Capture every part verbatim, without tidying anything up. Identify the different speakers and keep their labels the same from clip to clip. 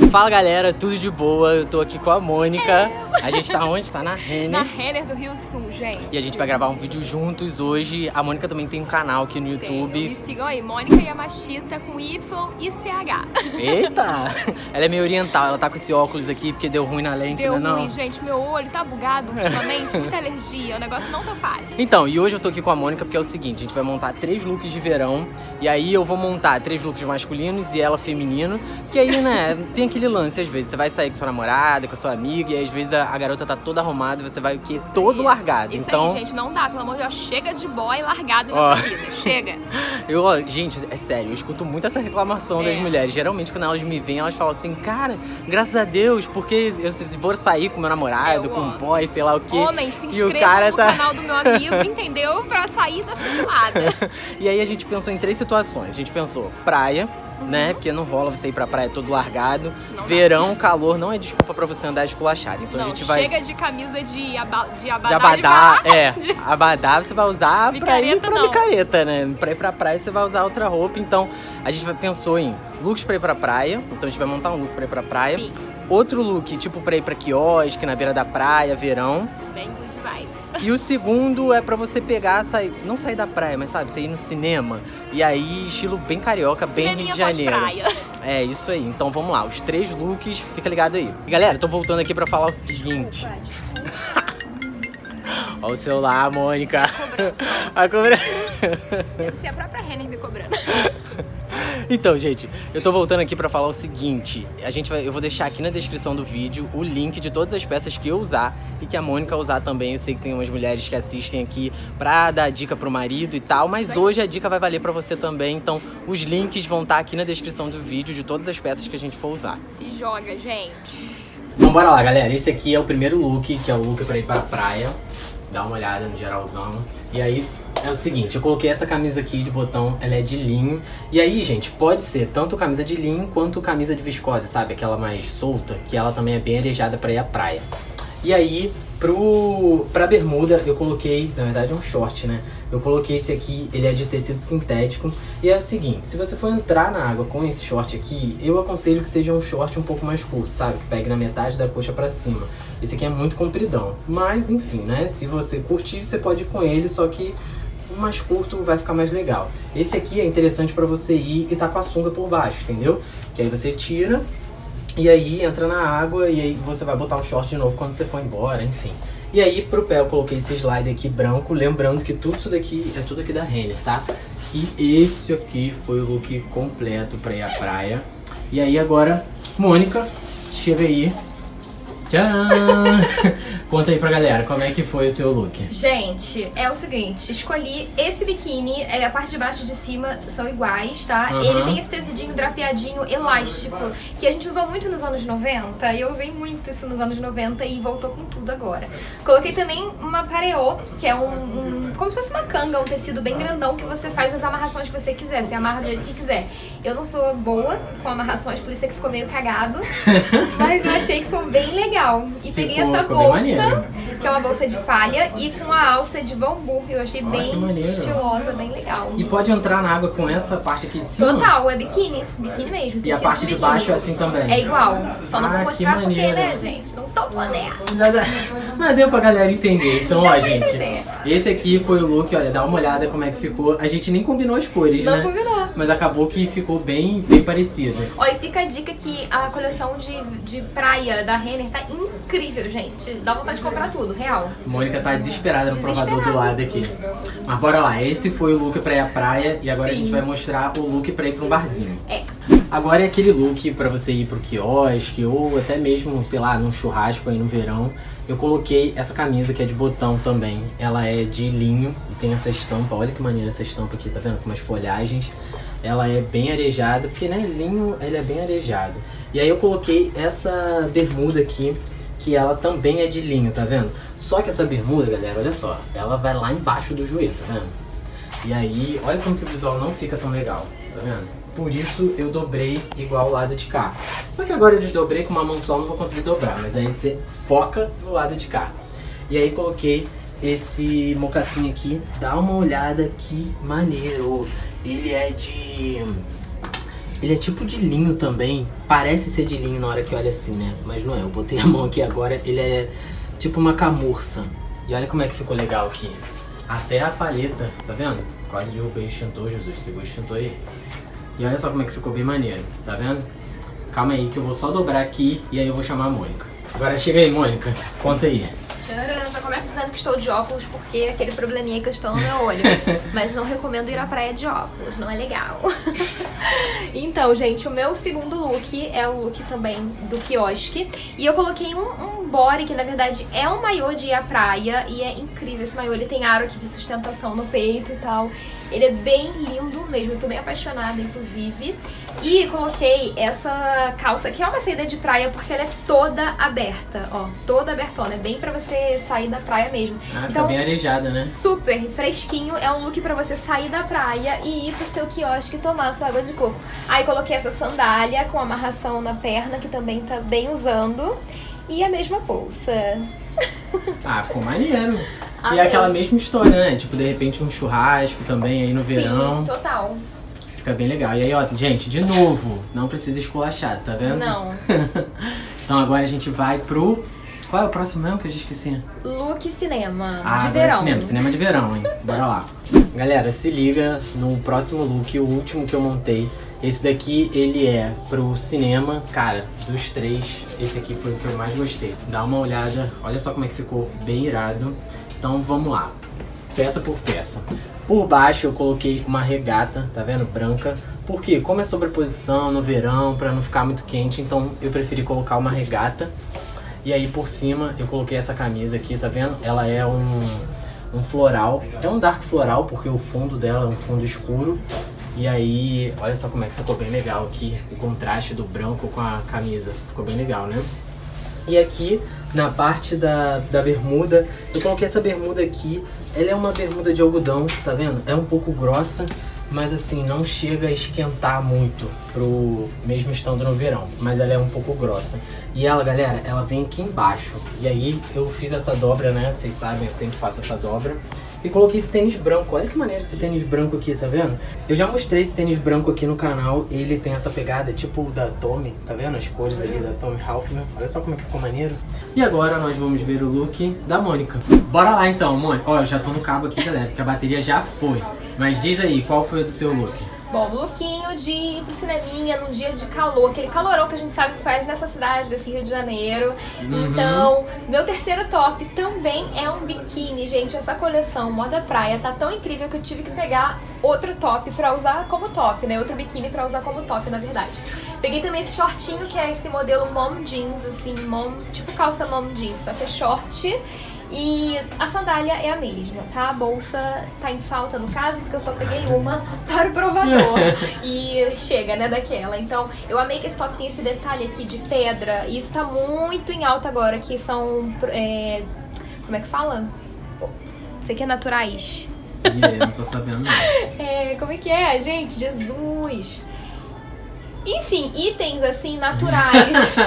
Speaker 1: Fala galera, tudo de boa? Eu tô aqui com a Mônica. A gente tá onde? Tá na Renner.
Speaker 2: Na Renner do Rio Sul, gente.
Speaker 1: E a gente vai gravar um vídeo juntos hoje. A Mônica também tem um canal aqui no YouTube.
Speaker 2: Tem. Me sigam aí, Mônica Yamashita com Y e C H.
Speaker 1: Eita! Ela é meio oriental, ela tá com esse óculos aqui porque deu ruim na lente,
Speaker 2: deu
Speaker 1: né? Deu
Speaker 2: ruim,
Speaker 1: não?
Speaker 2: gente. Meu olho tá bugado ultimamente, muita alergia. O negócio não tá fácil.
Speaker 1: Então, e hoje eu tô aqui com a Mônica porque é o seguinte, a gente vai montar três looks de verão. E aí eu vou montar três looks masculinos e ela feminino. Que aí, né, tem aquele lance às vezes. Você vai sair com sua namorada, com a sua amiga, e às vezes a, a garota tá toda arrumada e você vai o quê? Todo
Speaker 2: aí,
Speaker 1: largado.
Speaker 2: Isso
Speaker 1: então,
Speaker 2: aí, gente, não dá. Pelo amor de Deus, chega de boy largado
Speaker 1: ó,
Speaker 2: nessa vida. Chega.
Speaker 1: Eu, ó, gente, é sério, eu escuto muito essa reclamação
Speaker 2: É.
Speaker 1: das mulheres. Geralmente, quando elas me veem, elas falam assim, cara, graças a Deus, porque eu se vou sair com meu namorado,
Speaker 2: Eu,
Speaker 1: com
Speaker 2: ó,
Speaker 1: um boy, sei lá o quê.
Speaker 2: Homens, se
Speaker 1: e
Speaker 2: inscrevam
Speaker 1: o cara
Speaker 2: no
Speaker 1: tá...
Speaker 2: canal do meu amigo, entendeu? Pra sair dessa cilada.
Speaker 1: E aí a gente pensou em três situações. A gente pensou praia, uhum, né? Porque não rola você ir pra praia todo largado.
Speaker 2: Não
Speaker 1: Verão,
Speaker 2: dá.
Speaker 1: Calor, não é desculpa pra você andar esculachado. Então
Speaker 2: não,
Speaker 1: a gente vai...
Speaker 2: chega de camisa de, aba... de abadá.
Speaker 1: De abadá,
Speaker 2: de...
Speaker 1: é.
Speaker 2: de...
Speaker 1: Abadá você vai usar pra ir
Speaker 2: Micareta,
Speaker 1: pra
Speaker 2: não.
Speaker 1: micareta, né? Pra ir pra praia você vai usar outra roupa. Então a gente vai, pensou em looks pra ir pra praia. Então a gente vai montar um look pra ir pra praia.
Speaker 2: Sim.
Speaker 1: Outro look, tipo pra ir pra quiosque, na beira da praia, verão.
Speaker 2: Bem good vibes.
Speaker 1: E o segundo é pra você pegar, sair, não sair da praia, mas sabe, você ir no cinema. E aí, estilo bem carioca, bem Rio de Janeiro.
Speaker 2: Praia.
Speaker 1: É, isso aí. Então vamos lá, os três looks, fica ligado aí. Galera, tô voltando aqui pra falar o seguinte. Olha o celular, Mônica. A cobrança.
Speaker 2: Deve ser a própria Renner me cobrando.
Speaker 1: Então, gente, eu tô voltando aqui pra falar o seguinte. A gente vai, eu vou deixar aqui na descrição do vídeo o link de todas as peças que eu usar e que a Mônica usar também. Eu sei que tem umas mulheres que assistem aqui pra dar dica pro marido e tal, mas hoje a dica vai valer pra você também. Então, os links vão estar aqui na descrição do vídeo de todas as peças que a gente for usar.
Speaker 2: Se joga, gente.
Speaker 1: Então, bora lá, galera. Esse aqui é o primeiro look, que é o look pra ir pra praia. Dá uma olhada no geralzão. E aí, é o seguinte, eu coloquei essa camisa aqui de botão, ela é de linho. E aí, gente, pode ser tanto camisa de linho quanto camisa de viscose, sabe? Aquela mais solta, que ela também é bem arejada pra ir à praia. E aí, pro, pra bermuda, eu coloquei, na verdade é um short, né? Eu coloquei esse aqui, ele é de tecido sintético. E é o seguinte, se você for entrar na água com esse short aqui, eu aconselho que seja um short um pouco mais curto, sabe? Que pegue na metade da coxa pra cima. Esse aqui é muito compridão. Mas, enfim, né? Se você curtir, você pode ir com ele, só que o mais curto vai ficar mais legal. Esse aqui é interessante pra você ir e tá com a sunga por baixo, entendeu? Que aí você tira e aí entra na água e aí você vai botar o short de novo quando você for embora, enfim. E aí pro pé eu coloquei esse slide aqui branco, lembrando que tudo isso daqui é tudo aqui da Renner, tá? E esse aqui foi o look completo pra ir à praia. E aí agora, Mônica, chega aí. Tcharam! Conta aí pra galera, como é que foi o seu look?
Speaker 2: Gente, é o seguinte, escolhi esse biquíni, é, a parte de baixo e de cima são iguais, tá?
Speaker 1: Uhum.
Speaker 2: Ele tem esse tecidinho drapeadinho elástico, que a gente usou muito nos anos noventa, e eu usei muito isso nos anos noventa e voltou com tudo agora. Coloquei também uma pareô, que é um, um como se fosse uma canga, um tecido bem grandão que você faz as amarrações que você quiser, você amarra do jeito que quiser. Eu não sou boa com amarrações, por isso é que ficou meio cagado, mas eu achei que ficou bem legal. E peguei
Speaker 1: Ficou,
Speaker 2: essa
Speaker 1: ficou bem
Speaker 2: bolsa,
Speaker 1: maneiro.
Speaker 2: que é uma bolsa de palha e com a alça de bambu. Eu achei
Speaker 1: Olha,
Speaker 2: bem
Speaker 1: que maneiro.
Speaker 2: estilosa, bem legal.
Speaker 1: E pode entrar na água com essa parte aqui de cima?
Speaker 2: Total, é biquíni, biquíni mesmo.
Speaker 1: E a
Speaker 2: tecido
Speaker 1: parte de
Speaker 2: biquíni.
Speaker 1: baixo é assim também?
Speaker 2: É igual, só não
Speaker 1: Ah,
Speaker 2: vou
Speaker 1: que
Speaker 2: mostrar porque,
Speaker 1: maneiro.
Speaker 2: né, gente? Não tô podendo.
Speaker 1: Já dá- Mas deu pra galera entender. Então,
Speaker 2: Deu
Speaker 1: ó,
Speaker 2: pra
Speaker 1: gente,
Speaker 2: entender.
Speaker 1: esse aqui foi o look, olha, dá uma olhada como é que ficou. A gente nem combinou as cores,
Speaker 2: Não
Speaker 1: né?
Speaker 2: combinou.
Speaker 1: Mas acabou que ficou bem, bem parecido.
Speaker 2: Ó, e fica a dica que a coleção de, de praia da Renner tá incrível, gente. Dá vontade de comprar tudo, real.
Speaker 1: Mônica tá desesperada no provador do
Speaker 2: Desesperada.
Speaker 1: lado aqui. Mas bora lá, esse foi o look pra ir à praia e agora
Speaker 2: Sim.
Speaker 1: a gente vai mostrar o look pra ir pra um barzinho.
Speaker 2: É.
Speaker 1: Agora é aquele look pra você ir pro quiosque ou até mesmo, sei lá, num churrasco aí no verão. Eu coloquei essa camisa que é de botão também. Ela é de linho e tem essa estampa. Olha que maneira essa estampa aqui, tá vendo? Com umas folhagens. Ela é bem arejada, porque né, linho ele é bem arejado. E aí eu coloquei essa bermuda aqui, que ela também é de linho, tá vendo? Só que essa bermuda, galera, olha só, ela vai lá embaixo do joelho, tá vendo? E aí, olha como que o visual não fica tão legal, tá vendo? Por isso eu dobrei igual o lado de cá. Só que agora eu desdobrei com uma mão só, não vou conseguir dobrar, mas aí você foca no lado de cá. E aí coloquei esse mocassim aqui, dá uma olhada que maneiro. Ele é de... Ele é tipo de linho também. Parece ser de linho na hora que olha assim, né? Mas não é. Eu botei a mão aqui agora. Ele é tipo uma camurça. E olha como é que ficou legal aqui. Até a palheta, tá vendo? Quase derrubei o extintor, Jesus. Segura o extintor aí. E olha só como é que ficou bem maneiro. Tá vendo? Calma aí que eu vou só dobrar aqui e aí eu vou chamar a Mônica. Agora chega aí, Mônica. Conta aí.
Speaker 2: Eu já começo dizendo que estou de óculos porque aquele probleminha que eu estou no meu olho. Mas não recomendo ir à praia de óculos, não é legal. Então, gente, o meu segundo look é o look também do quiosque. E eu coloquei um, um body que na verdade é um maiô de ir à praia. E é incrível esse maiô, ele tem aro aqui de sustentação no peito e tal. Ele é bem lindo mesmo, eu tô bem apaixonada, inclusive. E coloquei essa calça, que é uma saída de praia, porque ela é toda aberta, ó. Toda abertona, é bem pra você sair da praia mesmo.
Speaker 1: Ah,
Speaker 2: então,
Speaker 1: tá bem arejada, né?
Speaker 2: Super fresquinho, é um look pra você sair da praia e ir pro seu quiosque tomar a sua água de coco. Aí coloquei essa sandália com amarração na perna, que também tá bem usando. E a mesma bolsa.
Speaker 1: Ah, ficou maneiro.
Speaker 2: Amei.
Speaker 1: E é aquela mesma história, né? Tipo, de repente um churrasco também aí no verão.
Speaker 2: Sim, total.
Speaker 1: Fica bem legal. E aí, ó, gente, de novo, não precisa esculachar, tá vendo?
Speaker 2: Não.
Speaker 1: Então agora a gente vai pro... Qual é o próximo mesmo que eu já esqueci?
Speaker 2: Look cinema,
Speaker 1: Ah,
Speaker 2: de
Speaker 1: agora
Speaker 2: verão.
Speaker 1: É cinema, cinema de verão, hein? Bora lá. Galera, se liga no próximo look, o último que eu montei. Esse daqui, ele é pro cinema. Cara, dos três, esse aqui foi o que eu mais gostei. Dá uma olhada, olha só como é que ficou bem irado. Então vamos lá, peça por peça. Por baixo eu coloquei uma regata, tá vendo? Branca. Porque como é sobreposição no verão, pra não ficar muito quente, então eu preferi colocar uma regata. E aí por cima eu coloquei essa camisa aqui, tá vendo? Ela é um, um floral, é um dark floral porque o fundo dela é um fundo escuro. E aí, olha só como é que ficou bem legal aqui, o contraste do branco com a camisa. Ficou bem legal, né? E aqui, na parte da, da bermuda, eu coloquei essa bermuda aqui. Ela é uma bermuda de algodão, tá vendo? É um pouco grossa, mas assim, não chega a esquentar muito, pro mesmo estando no verão. Mas ela é um pouco grossa. E ela, galera, ela vem aqui embaixo. E aí, eu fiz essa dobra, né? Vocês sabem, eu sempre faço essa dobra. E coloquei esse tênis branco. Olha que maneiro esse tênis branco aqui, tá vendo? Eu já mostrei esse tênis branco aqui no canal. Ele tem essa pegada tipo da Tommy, tá vendo? As cores ali da Tommy Hilfiger. Olha só como é que ficou maneiro. E agora nós vamos ver o look da Mônica. Bora lá então, Mônica. Ó, eu já tô no cabo aqui, galera, porque a bateria já foi. Mas diz aí, qual foi o do seu look?
Speaker 2: Bom, lookinho de ir pro cineminha num dia de calor, aquele calorão que a gente sabe que faz nessa cidade, desse Rio de Janeiro. Uhum. Então, meu terceiro top também é um biquíni, gente. Essa coleção Moda Praia tá tão incrível que eu tive que pegar outro top pra usar como top, né? Outro biquíni pra usar como top, na verdade. Peguei também esse shortinho, que é esse modelo mom jeans, assim, mom, tipo calça mom jeans, só que é short. E a sandália é a mesma, tá? A bolsa tá em falta no caso, porque eu só peguei uma para o provador. E chega, né, daquela. Então, eu amei que esse top tem esse detalhe aqui de pedra. E isso tá muito em alta agora, que são... É, como é que fala? Isso aqui é naturais.
Speaker 1: Yeah, eu não tô sabendo não.
Speaker 2: É, como é que é, gente? Jesus! Enfim, itens assim, naturais.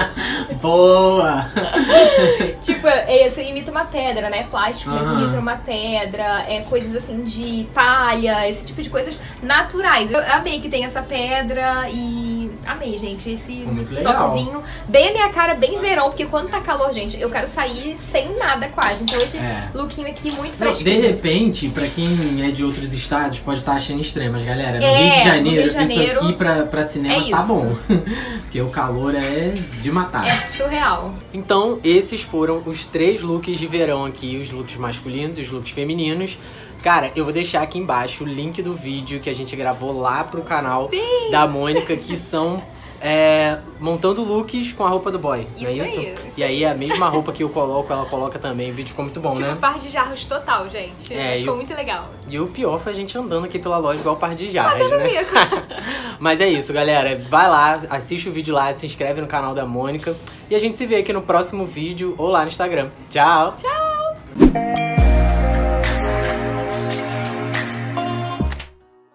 Speaker 1: Boa!
Speaker 2: Tipo, esse imita uma pedra, né? Plástico
Speaker 1: Uhum.
Speaker 2: imita uma pedra, é, coisas assim de palha, esse tipo de coisas naturais. Eu amei que tem essa pedra e amei, gente, esse
Speaker 1: muito legal.
Speaker 2: topzinho. Bem a minha cara, bem verão, porque quando tá calor, gente, eu quero sair sem nada quase. Então esse
Speaker 1: É.
Speaker 2: lookinho aqui muito
Speaker 1: Não,
Speaker 2: fresquinho.
Speaker 1: de repente, pra quem é de outros estados, pode estar achando estranho, mas galera, no,
Speaker 2: É,
Speaker 1: Rio, de
Speaker 2: no
Speaker 1: Janeiro,
Speaker 2: Rio de Janeiro,
Speaker 1: isso aqui pra, pra cinema
Speaker 2: é
Speaker 1: tá
Speaker 2: isso.
Speaker 1: bom. Porque o calor é de matar.
Speaker 2: É surreal.
Speaker 1: Então, esses foram os três looks de verão aqui, os looks masculinos e os looks femininos. Cara, eu vou deixar aqui embaixo o link do vídeo que a gente gravou lá pro canal
Speaker 2: Sim.
Speaker 1: da Mônica, que são é, montando looks com a roupa do boy, não é
Speaker 2: Isso
Speaker 1: isso?
Speaker 2: aí, isso
Speaker 1: E aí a mesma roupa que eu coloco, ela coloca também. O vídeo ficou muito bom,
Speaker 2: Tipo,
Speaker 1: né?
Speaker 2: par de jarros total, gente.
Speaker 1: É,
Speaker 2: Ficou
Speaker 1: e o-
Speaker 2: muito legal.
Speaker 1: E o pior foi a gente andando aqui pela loja igual par de jarras,
Speaker 2: Andando
Speaker 1: né?
Speaker 2: bico.
Speaker 1: Mas é isso, galera. Vai lá, assiste o vídeo lá, se inscreve no canal da Mônica. E a gente se vê aqui no próximo vídeo ou lá no Instagram. Tchau!
Speaker 2: Tchau!